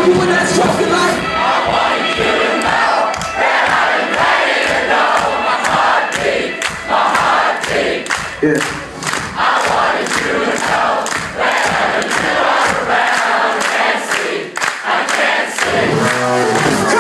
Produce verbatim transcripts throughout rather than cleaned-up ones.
You and that stroking like I want you to know that I've been ready to know my heartbeat, my heartbeat. yeah. I wanted you to know that every you are around, I can't see, I can't see.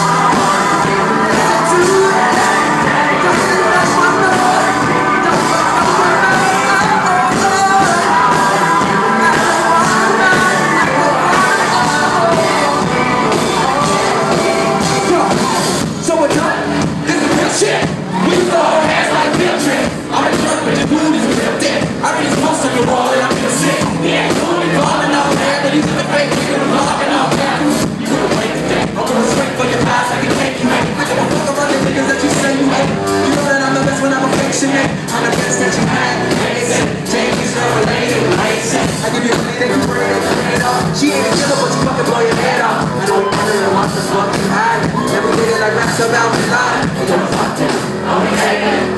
So we're done. This is real shit. We throw our hands like real trip. I'm in front with the dude is real dead. I read his post on your wall and I feel sick. He ain't cool and calling out there, but he's in the fake. We gonna block it out there. You couldn't wait today. I'm gonna straight for your past like a cake you make. I give a fuck about the niggas that you say you hate. You know that I'm the best when I'm affectionate. I'm the best that you had. Amazing. Jamie's not related. Amazing. I give you a minute and bring it, bring it up. She ain't a killer, but you fucking blow your head off. I know you're wondering what the fuck you had. Never did it like raps about me. I'm gonna fuck this. I'm gonna take it.